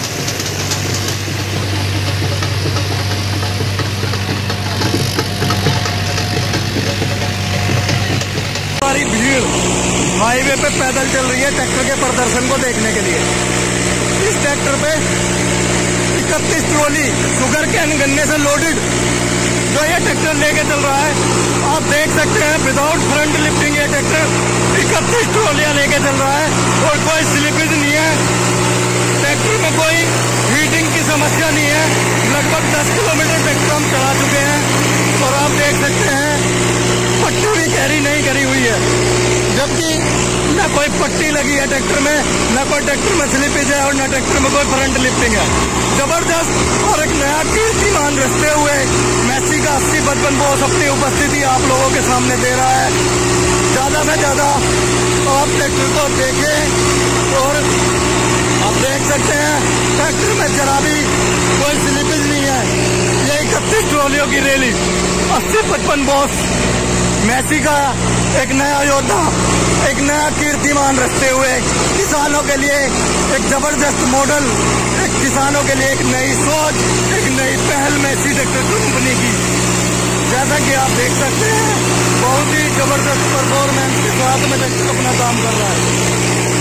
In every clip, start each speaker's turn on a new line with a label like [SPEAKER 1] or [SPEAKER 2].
[SPEAKER 1] सारी भीड़ हाईवे पे पैदल चल रही है ट्रैक्टर के प्रदर्शन को देखने के लिए। इस ट्रैक्टर पे 31 ट्रॉली शुगर कैन गन्ने से लोडेड जो ये ट्रैक्टर लेके चल रहा है, आप देख सकते हैं विदाउट फ्रंट लिफ्टिंग ये ट्रैक्टर 31 ट्रॉलियां लेके चल रहा है और कोई स्लिपेज नहीं है। ट्रैक्टर में कोई हीटिंग की समस्या नहीं है। लगभग 10 किलोमीटर ट्रैक्टर हम चला चुके हैं और आप देख सकते हैं पट्टी भी कैरी नहीं करी हुई है, जबकि न कोई पट्टी लगी है ट्रैक्टर में, न कोई ट्रैक्टर में स्लिपेज है और न ट्रैक्टर में कोई फ्रंट लिफ्टिंग है। जबरदस्त और एक नया कीर्तिमान रचते हुए मैसी का 80-55 बॉस अपनी उपस्थिति आप लोगों के सामने दे रहा है। ज्यादा से ज्यादा आप ट्रैक्टर को देखें और आप देख सकते हैं ट्रैक्टर में जरा भी कोई स्लिपेज नहीं है। ये 31 ट्रॉलियों की रैली 80-55 बॉस मैसी का एक नया योद्धा, एक नया कीर्तिमान रचते हुए किसानों के लिए एक जबरदस्त मॉडल, एक किसानों के लिए एक नई सोच, एक नई पहल मैसी ट्रैक्टर कंपनी की। जैसा कि आप देख सकते हैं बहुत ही जबरदस्त परफॉर्मेंस के साथ में ट्रैक्टर अपना काम कर रहा है।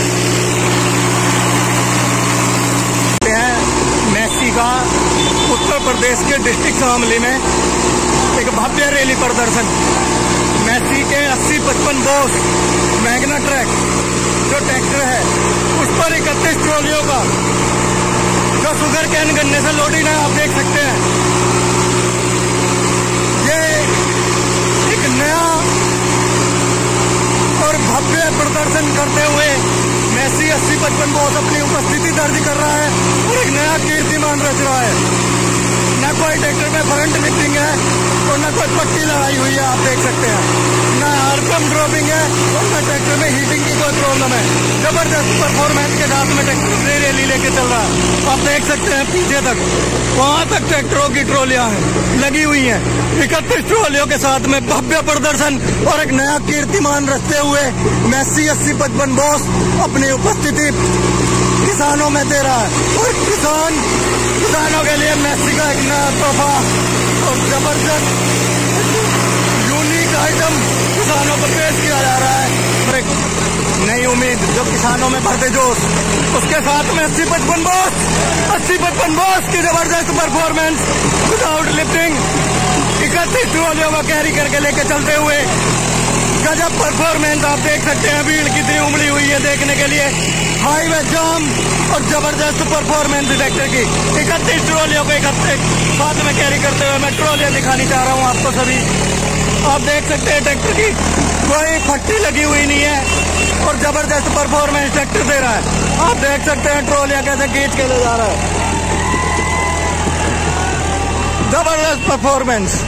[SPEAKER 1] मैसी का उत्तर प्रदेश के डिस्ट्रिक्ट शामली में एक भव्य रैली प्रदर्शन। मैसी के 80-55 बॉस मैग्ना ट्रैक जो ट्रैक्टर है उस पर 31 ट्रॉलियों का जो शुगर कैन गन्ने से लोडिंग है, आप देख सकते हैं। ये एक नया और भव्य प्रदर्शन करते हुए मैसी 80-55 बॉस अपनी उपस्थिति दर्ज कर रहा है और एक नया कीर्तिमान रच रहा है। न कोई ट्रैक्टर में फ्रंट लिफ्टिंग है और न कोई पट्टी लगाई हुई है, आप देख सकते हैं। न आरपीएम ड्रॉपिंग है और न ट्रैक्टर में हीटिंग की कोई प्रॉब्लम है। जबरदस्त परफॉर्मेंस के साथ में ट्रैक्टर रैली लेके चल रहा है। आप देख सकते हैं पीछे तक, वहां तक ट्रैक्टरों की ट्रॉलियां हैं लगी हुई हैं। 31 ट्रॉलियों के साथ में भव्य प्रदर्शन और एक नया कीर्तिमान रचते हुए मैसी 80-55 बॉस अपनी उपस्थिति किसानों में दे रहा है और किसानों के लिए मैसी का एक नया तोहफा और जबरदस्त यूनिक आइटम किसानों को पेश किया जा रहा है। एक नई उम्मीद जो किसानों में भरते जोश, उसके साथ में 80-55 बॉस की जबरदस्त परफॉर्मेंस विदाउट लिफ्टिंग 31 ट्रॉलियों को कैरी करके लेके चलते हुए गजब परफॉर्मेंस। आप देख सकते हैं भीड़ कितनी उमड़ी हुई है देखने के लिए। हाईवे जाम और जबरदस्त परफॉर्मेंस ट्रैक्टर की 31 ट्रॉलियों को साथ में कैरी करते हुए मैं ट्रॉलियां दिखानी चाह रहा हूं आपको सभी। आप देख सकते हैं ट्रैक्टर की कोई फट्टी लगी हुई नहीं है और जबरदस्त परफॉर्मेंस ट्रैक्टर दे रहा है। आप देख सकते हैं ट्रॉलियां कैसे खींच के ले जा रहा है। जबरदस्त परफॉर्मेंस।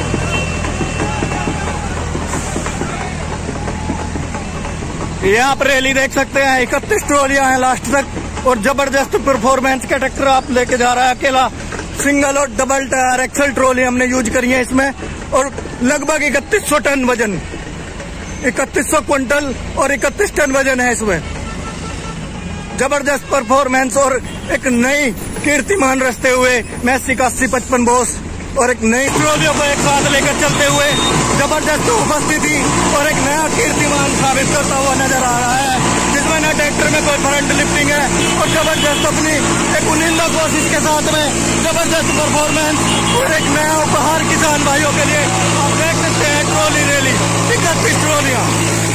[SPEAKER 1] ये आप रैली देख सकते हैं 31 ट्रॉलियां हैं लास्ट तक और जबरदस्त परफॉर्मेंस का ट्रैक्टर आप लेके जा रहा है अकेला। सिंगल और डबल टायर एक्सल ट्रॉली हमने यूज करी है इसमें और लगभग 3100 टन वजन, 3100 क्विंटल और 31 टन वजन है इसमें। जबरदस्त परफॉर्मेंस और एक नई कीर्तिमान रचते हुए मैसी का 80-55 बॉस और एक नई ट्रॉलियों को एक साथ लेकर चलते हुए जबरदस्त उपस्थिति और एक नया कीर्तिमान साबित करता हुआ नजर आ रहा है, जिसमें न ट्रैक्टर में कोई फ्रंट लिफ्टिंग है और जबरदस्त अपनी एक उनिंदा कोशिश के साथ में जबरदस्त परफॉर्मेंस और एक नया उपहार किसान भाइयों के लिए। आप देख सकते हैं ट्रॉली रैली 31 ट्रॉलियां।